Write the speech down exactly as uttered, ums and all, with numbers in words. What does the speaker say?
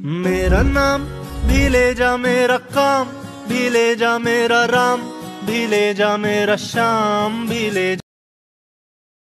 मेरा नाम भी ले जा, मेरा काम भी ले जा, मेरा राम भी ले जा, मेरा श्याम भी ले जा।